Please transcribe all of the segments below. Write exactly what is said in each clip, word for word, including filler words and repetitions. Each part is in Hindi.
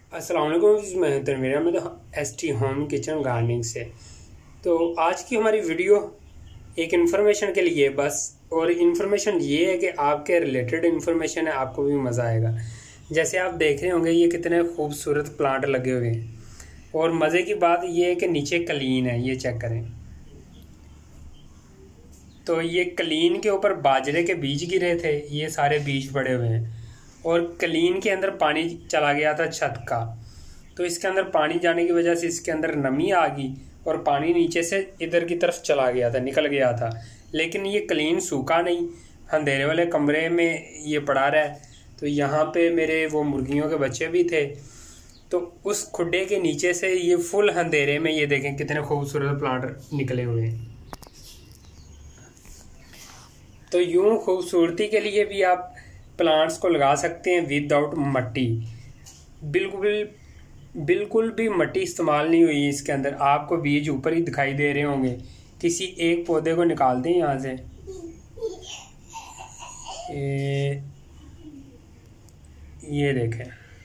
अस्सलाम वालेकुम, मैं तनवीर में तो S T home kitchen gardening से। तो आज की हमारी वीडियो एक इन्फॉर्मेशन के लिए बस, और इन्फॉर्मेशन ये है कि आपके रिलेटेड इन्फॉर्मेशन है, आपको भी मज़ा आएगा। जैसे आप देख रहे होंगे ये कितने खूबसूरत प्लांट लगे हुए हैं, और मज़े की बात ये है कि नीचे कलीन है, ये चेक करें। तो ये कलीन के ऊपर बाजरे के बीज गिरे थे, ये सारे बीज पड़े हुए हैं, और कलीन के अंदर पानी चला गया था छत का। तो इसके अंदर पानी जाने की वजह से इसके अंदर नमी आ गई और पानी नीचे से इधर की तरफ चला गया था, निकल गया था। लेकिन ये कलीन सूखा नहीं, अंधेरे वाले कमरे में ये पड़ा रहा है। तो यहाँ पे मेरे वो मुर्गियों के बच्चे भी थे, तो उस खुड्डे के नीचे से ये फुल अंधेरे में ये देखें कितने खूबसूरत प्लांट निकले हुए हैं। तो यूं खूबसूरती के लिए भी आप प्लांट्स को लगा सकते हैं विदाउट मट्टी। बिल्कुल बिल्कुल भी मट्टी इस्तेमाल नहीं हुई इसके अंदर। आपको बीज ऊपर ही दिखाई दे रहे होंगे। किसी एक पौधे को निकाल दें यहाँ से। ए, ये देखें,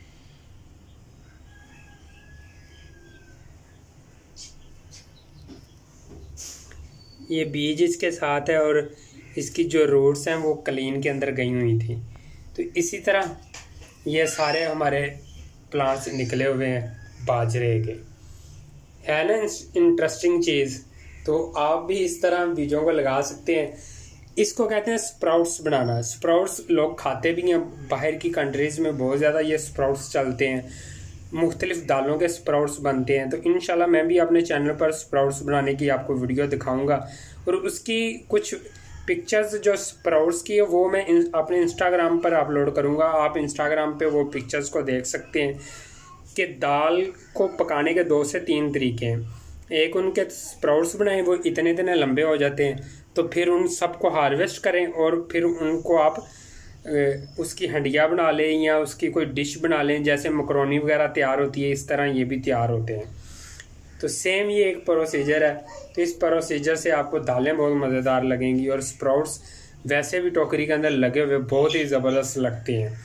ये बीज इसके साथ है, और इसकी जो रूट्स हैं वो कलीन के अंदर गई हुई थी। तो इसी तरह ये सारे हमारे प्लांट्स निकले हुए हैं बाजरे के। है ना इंटरेस्टिंग चीज़। तो आप भी इस तरह बीजों को लगा सकते हैं। इसको कहते हैं स्प्राउट्स बनाना। स्प्राउट्स लोग खाते भी हैं, बाहर की कंट्रीज़ में बहुत ज़्यादा ये स्प्राउट्स चलते हैं, मुख्तलिफ दालों के स्प्राउट्स बनते हैं। तो इंशाल्लाह मैं भी अपने चैनल पर स्प्राउट्स बनाने की आपको वीडियो दिखाऊंगा, और उसकी कुछ पिक्चर्स जो स्प्राउट्स की है वो मैं इन, अपने इंस्टाग्राम पर अपलोड करूंगा। आप इंस्टाग्राम पे वो पिक्चर्स को देख सकते हैं कि दाल को पकाने के दो से तीन तरीके हैं। एक, उनके स्प्राउट्स बनाएं, वो इतने इतने लंबे हो जाते हैं, तो फिर उन सबको हार्वेस्ट करें और फिर उनको आप उसकी हंडिया बना लें या उसकी कोई डिश बना लें। जैसे मकरोनी वगैरह तैयार होती है, इस तरह ये भी तैयार होते हैं। तो सेम ये एक प्रोसीजर है। तो इस प्रोसीजर से आपको दालें बहुत मज़ेदार लगेंगी, और स्प्राउट्स वैसे भी टोकरी के अंदर लगे हुए बहुत ही ज़बरदस्त लगते हैं।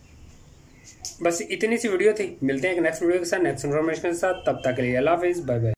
बस इतनी सी वीडियो थी। मिलते हैं एक नेक्स्ट वीडियो के साथ, नेक्स्ट इन्फॉर्मेशन के साथ। तब तक के लिए अल्लाह हाफिज़, बाय बाय।